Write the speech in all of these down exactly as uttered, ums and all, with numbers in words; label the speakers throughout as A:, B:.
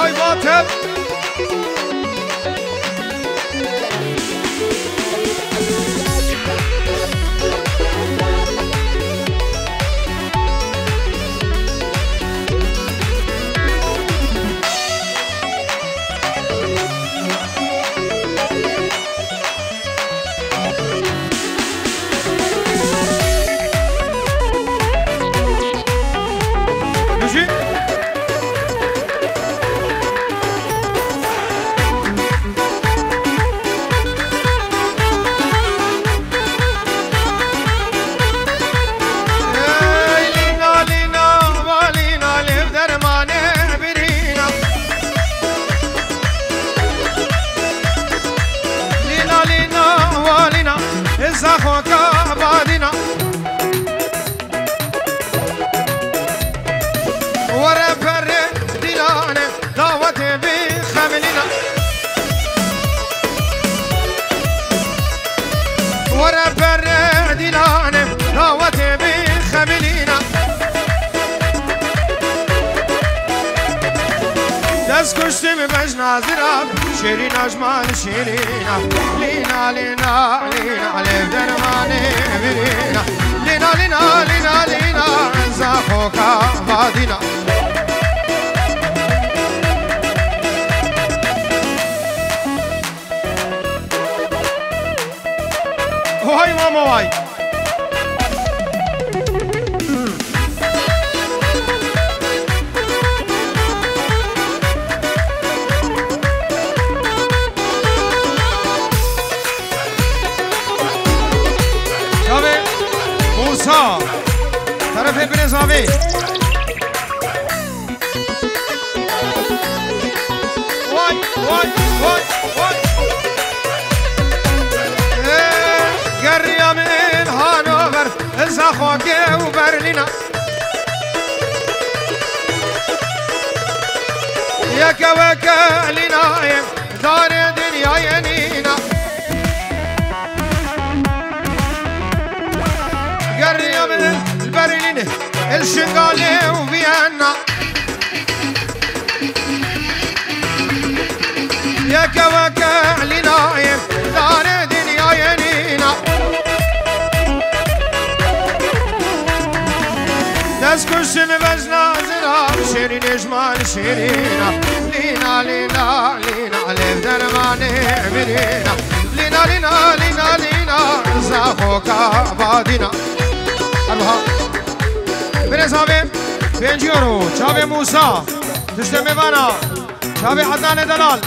A: وای باطل
B: كشتم بجنا زراب شيرين أجمال شيرينا لينا لينا لينا على درماني برينا لينا لينا لينا لينا زاخوكا بادينا هاي ماما واي موسى طرف ابن زاوي واي واي واي واي قرية من هانوفر زاخوكي وبرلينا يا كوكا لنا دار دنيا ينينا قرية من البرلين الشنغالي وفيينا يا كوكا لنايم دار دنيا ينينا دس كشم بجنا زراب شيرين اجمال شيرينا لينا لينا لينا على درماني مرينا لينا لينا لينا لينا زاخوكا بادينا أربعة بني صابي بنجيورو شابي موسى تشتمي بانا شابي عدنان دلال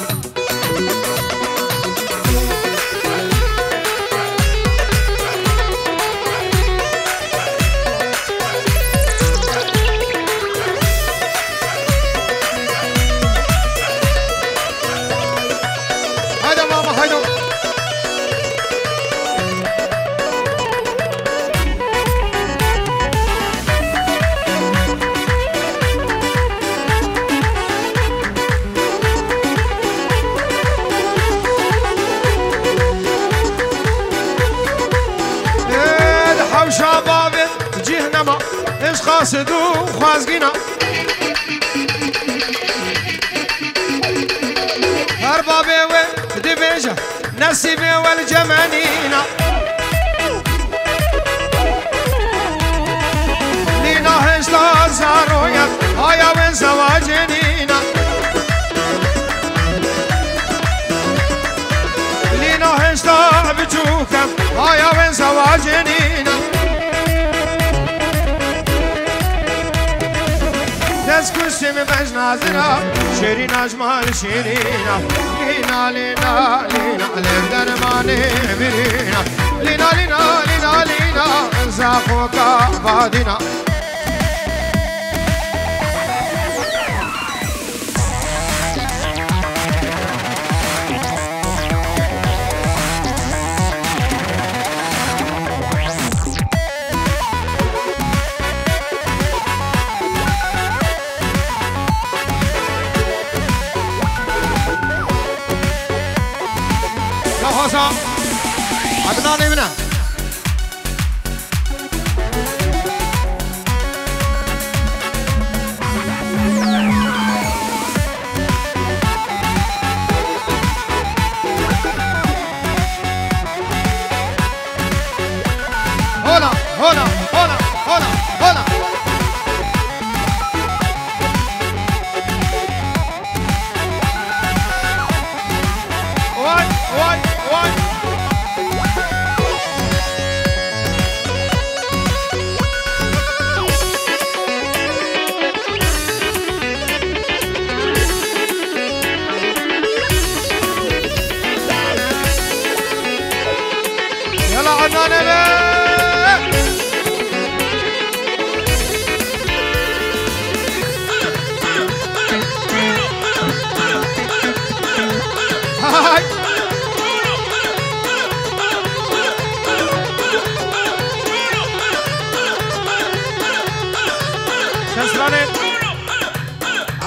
B: هيدا ماما هيدا شباب جهنم اش قاصد وخازقنا اربابي ودبيجه نسيبي والجمانينا لينا هشتا زارويا هيا وين زواجنينا لينا هشتا بجوكا هيا وين زواجنينا دس كشم بجنا زراب شيرين أجمال شيرينا لينا لينا لينا على درماني مرينا لينا لينا لينا لينا زاخوكا بادينا عدنان ابنه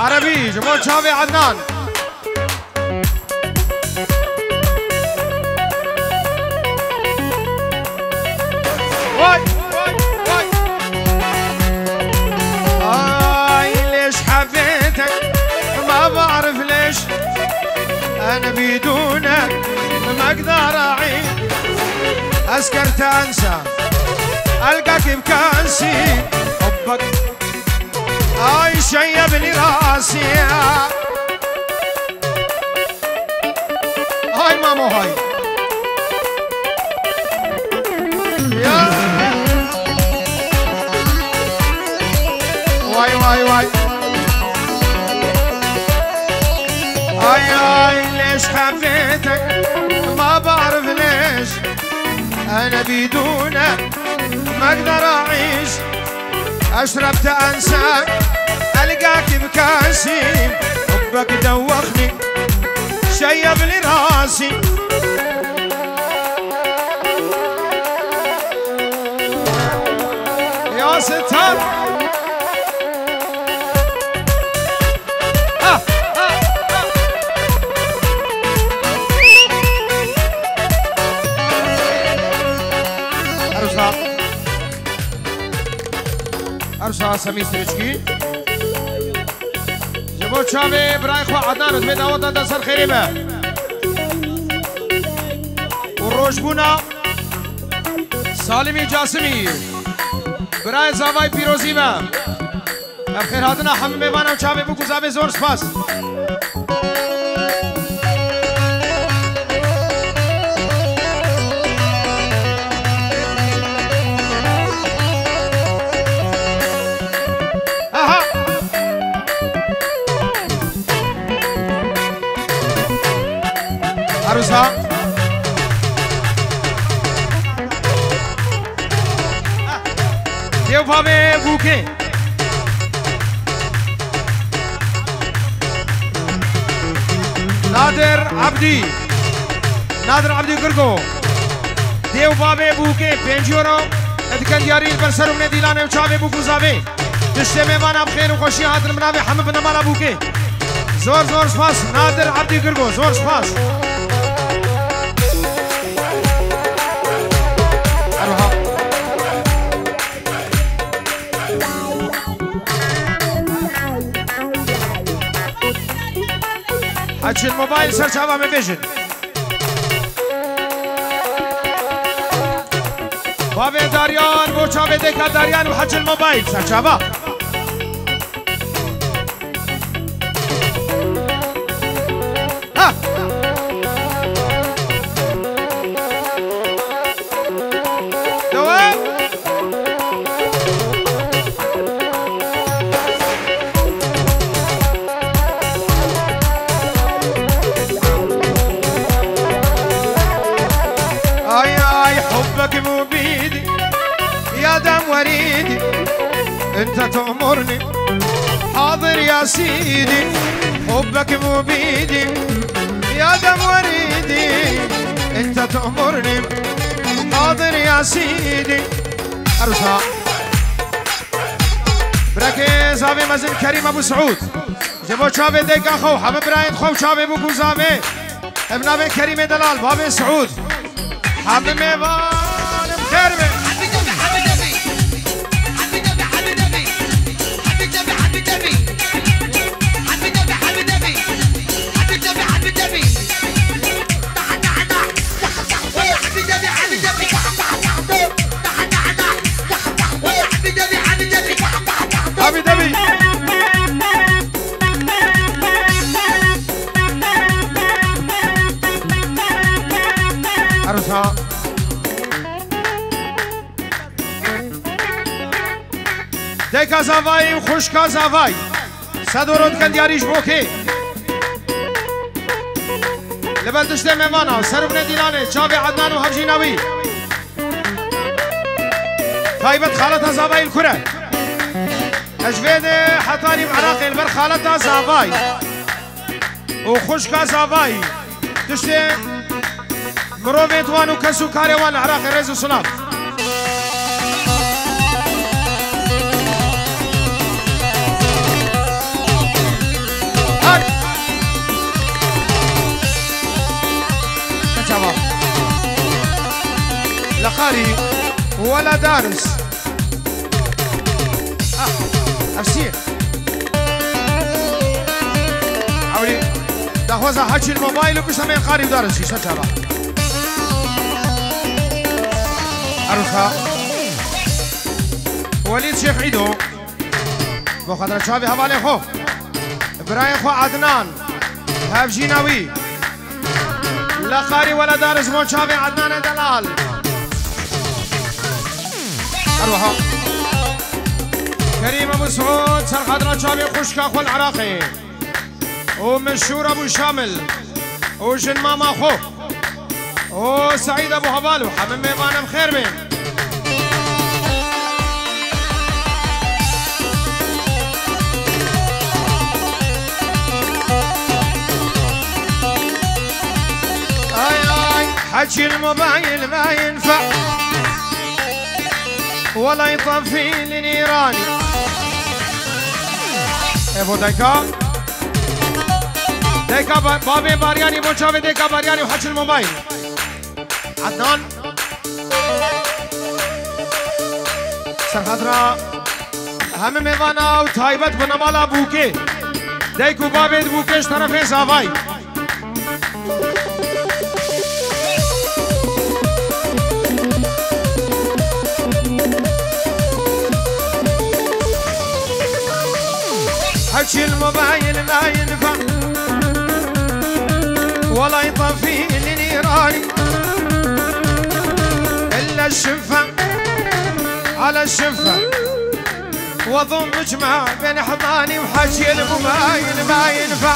B: عربي جمهور شافي عدنان واي واي واي آي ليش حبيتك ما بعرف ليش أنا بدونك ما أقدر أعيش أسكرت أنسى ألقاك بكاسي حبك آي شيبني راسي هاي مامو هاي يا واي واي واي آي آي ليش حبيتك ما بعرف ليش أنا بدونك ما أقدر أعيش أشربت أنساك ألقاك بكاسي حبك دوخني شيب لي راسي يا ستار ها ها أرسل أرسل سمي ستريشكي جبو شامي براي خو عدنان اتمي دعوة دسر خريبة والروش بونا سالمي جاسمي براي زاوای پیروزی با بخیر هاتنا همه میوانم چاوی بو گزاوی زور سپاس آها عروسا دیو پاوه بوکه نادر عبدی نادر عبدی گرگو دیو پاوه بوکه پنجورو ادکن یاری برسرم ندیلانه چاوه بوکو زاوه دشته میوانم خیر و خوشی هاتن مناوه همه بنمالا بوکه زور زور سپاس نادر عبدی گرگو زور سپاس حج الموبايل سر شباب بيجن بابي داريان بو شباب ديكا داريان وحج الموبايل سر شباب ها دوام حبك مو بيدي يا دم وريدي انت تأمرني حاضر يا سيدي حبك مو بيدي يا دم وريدي انت تأمرني حاضر يا سيدي أرسا بركز أبي مزن كريم أبو سعود جبو شابي ديك أخو حبب رايد خو شابي أبو كوزابي ابن أبي كريم دلال بابي سعود حبب ميوان مخيربي أبي دبي أرسا ديكا زاواي وخشكا زاواي سادورود كان دياريش بوكي لبلدشتي ميمانا سربنا ديلاني شافي عدنان وهبجيناوي خايبة خالتها زاواي الكرة أجفيد حطاني بعراقي البر خالتها زاواي وخشكا زاواي تشتي مروفيت وانو كسو كاريوان عراقي ريزو صناف لقاري ولا دارس اه افسير عولي دخوزا حكي الموبايل وبشتمين قاري ودارس شي شجرة أروخا وليد شيخ عيدو بخاطر شابي هبالي خو إبراهيم خو عدنان هاب جيناوي لا قاري ولا دارس مو شابي عدنان دلال أروها كريم أبو سعود سرخدرة شابي خشكا خو العراقي ومشهور أبو شامل وجن ماما خو وسعيد أبو هبالو حمم ميبانا بخير بين حكي الموبايل ما ينفع ولا يطفي لي نيراني ابو ديكا ديكا بابي بارياني بو شافي ديكا بارياني وحكي الموبايل عدنان سرخدرا هم ميوانا وتايبت بنمالا بوكي ديكو بابي بوكيش طرفين زافاي حكي الموبايل ما ينفع ولا يطفي لي نيراني إلا الشفة على الشفة وضم مجمع بين حضاني وحكي الموبايل ما ينفع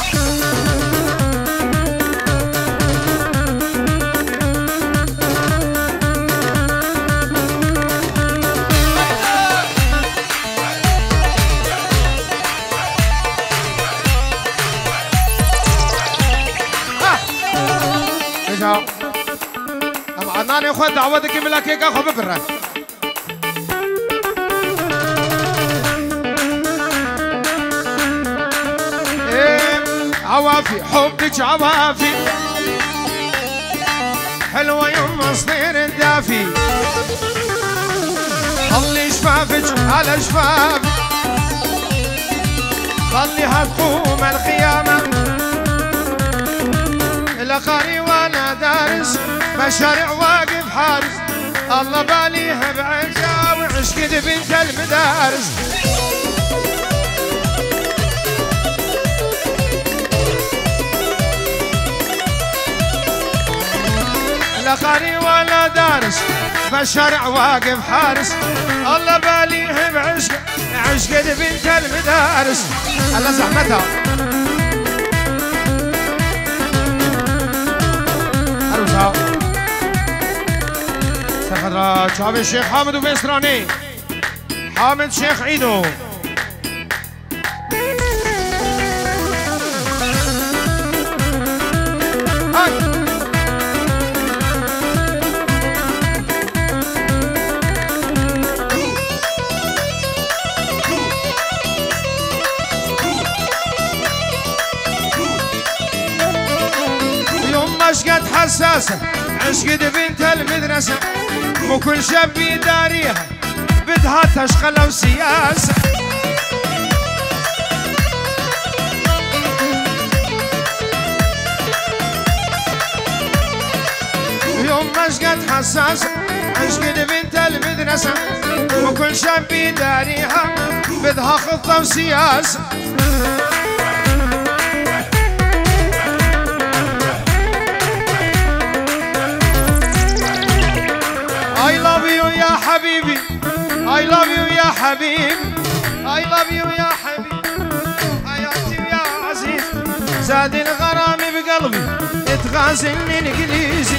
B: أم عناني خود دعوتك ملاكيكا خو ببرك إيه عوافي حبك عوافي حلوة يما صدير الدافي خلي شفافك على شفافي خليها تقوم القيامة لا قاري ولا دارس مشاريع واقف حارس الله باليها بعشا وعشقد بنت المدارس لا قاري ولا دارس مشاريع واقف حارس الله باليها بعشق عشقد بنت المدارس الله زحمتها سرخدرة شعب الشيخ حامد وبيسراني حامد شيخ عيدو يوم مشقت حساسة عشقد بنت المدرسة مو كل شاب يداريها بدها تشغل وسياسة يوم مشقت حساسة عشقد بنت المدرسة مو كل شاب يداريها بدها خطة وسياسة I love you يا حبيبي I love you يا حبيبي I love you يا حبيبي حياتي يا عزيز زاد الغرام بقلبي اتغازلني الانجليزي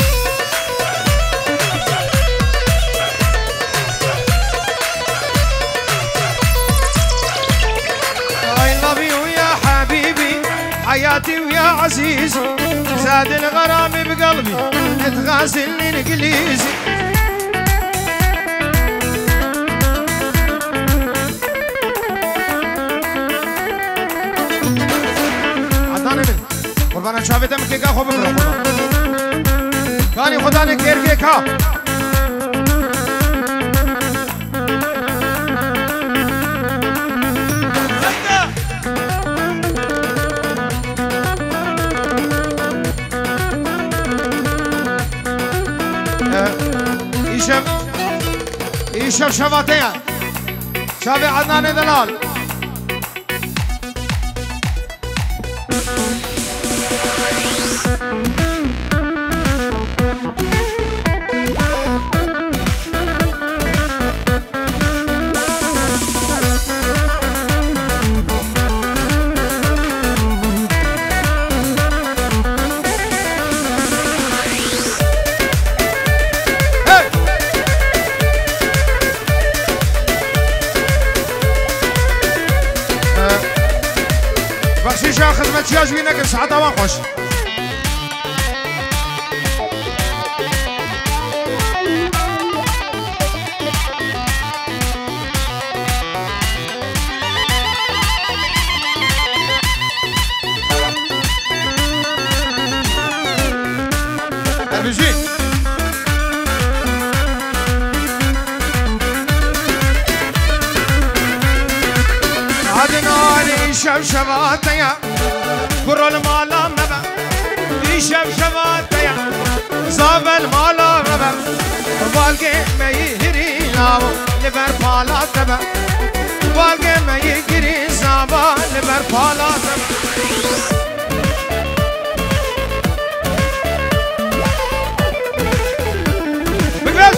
B: I love you يا حبيبي حياتي ويا عزيز زاد الغرام بقلبي اتغازلني الانجليزي قربان شافي دم كيكا خوب برو كاني خدا نے کیر کے کھا شب شباتيا شابي عدنان دلال خدمت شیاج بینه که ساعت آوان خوش دربیجی عدنانی شب شباتیا برول مالا مبا دی شب شباتیا زابل مالا مبا بالگه می هری لاو لبر پالا تبا بالگه می گری زابا لبر پالا تبا بگرد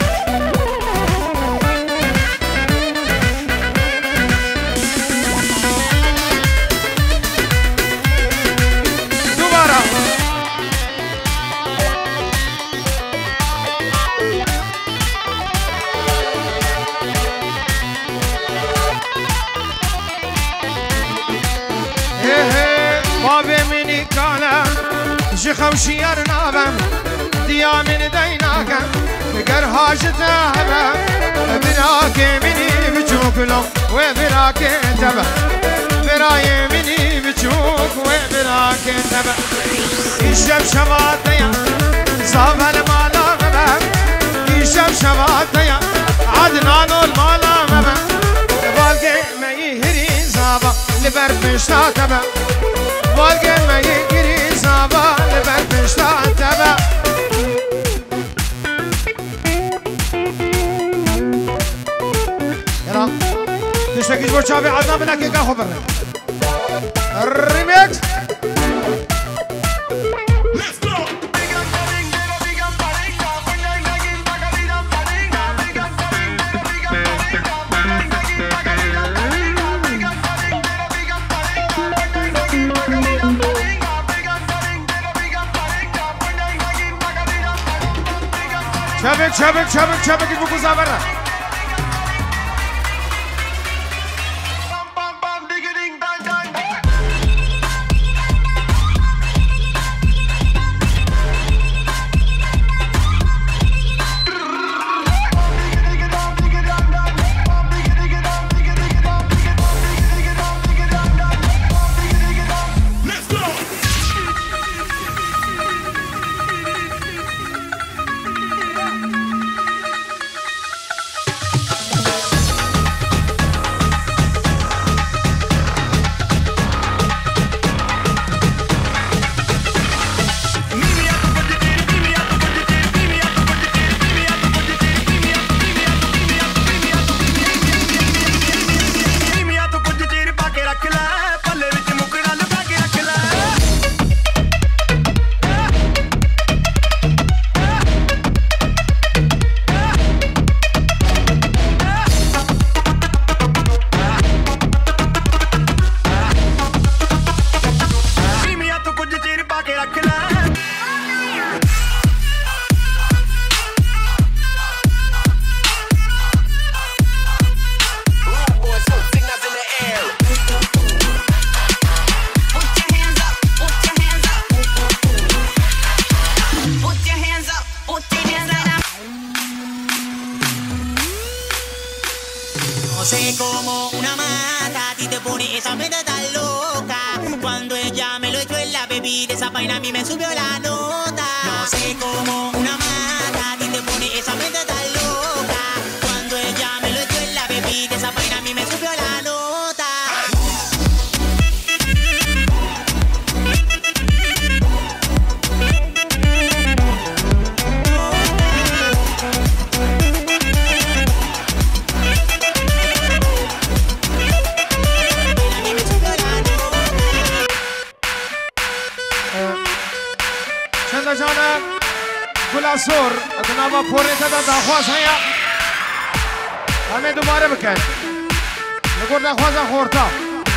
B: خوشیار نابم دیا من دیناکم گر حاجته هبم براک منی بچوکلم و براک تبا برای منی بچوک و براک تبا ایشب شباتیا زابل مالا مبم ایشب شباتیا عدنان المالا مبم بالگه می هری زابا لبر پشتا تبا بالگه می هری زابا لبر پشتا تبا يلا تشتكي جبر شابي عدنا بلاكي كا خبر الريميكس شابك شابك شابك شابك يبقوا زابرة
A: Como una mata, a ti te pone esa mente tan loca. Cuando ella me lo echó en la bebida, esa vaina a mí me subió la nota. No sé cómo una mata, a ti te pone esa mente tan loca. Cuando ella me lo echó en la bebida, esa vaina a mí me subió la nota.
B: سور اتناوا پورنتا دا داخواز هيا همه دوباره بکن نگور داخوازا خورتا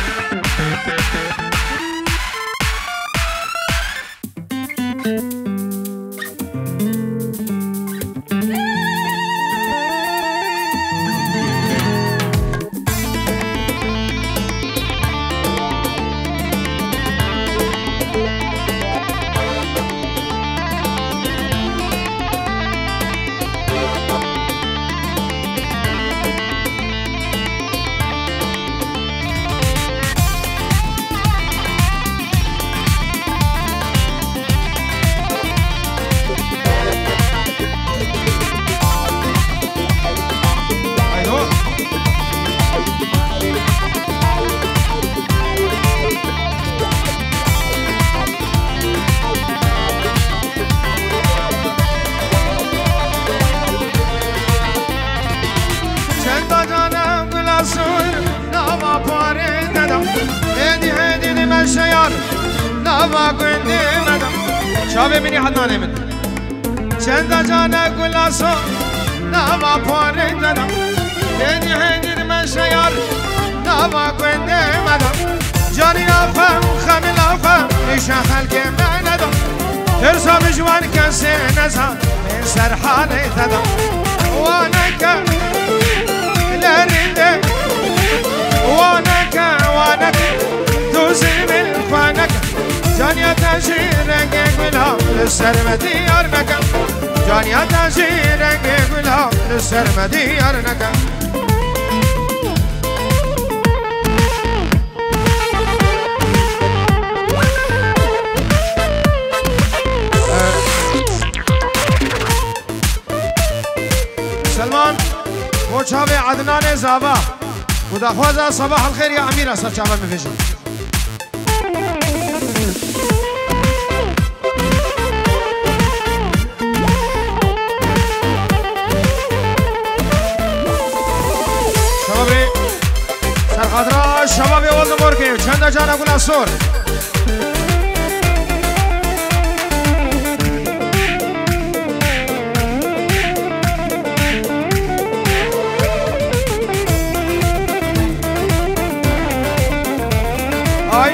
B: شابه مني حدانه من چند جانا گلاسو نوا پاره دادم هدی هدی من شیار نوا گنده مدام جانی آفم خمیل آفم ایشان خلق من ندام ترسا بجوان کسی نزم من سر حاله دادم وانکا لرنده وانکا وانکا دوزی من خوانکا جانیا تاجی رنگ گلاب لسر مدیار نکم جانیا تاجی رنگ گلاب لسر مدیار نکم سلمان وچاوي عدنان زابا ودخوازا صباح الخير يا أميرة سرچاوة مفجر خاطر شباب اول نمور که چند جانا گل سور آی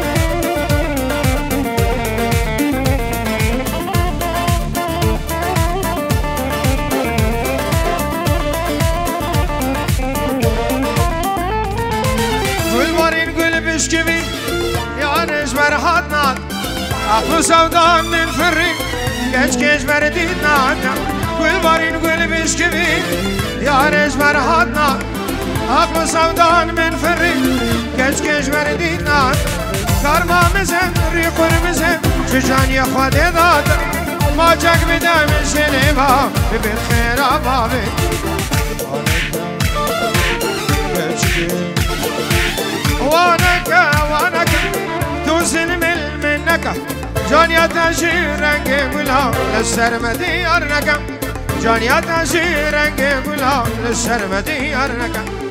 B: بشكبي يا نجمر حدنا أخو سودا من فري كش كش بردينا كل بارين كل بشكبي يا نجمر حدنا أخو سودا من فري كش كش بردينا كرما مزن ريقر مزن ججان يا خدي داد ما جاك بدم شنبا بالخير أبابي وانك وانك توزن من منك جانيا تاجي رنگ گلاب لسر مديار نکم جانيا تاجي رنگ گلاب لسر مديار نکم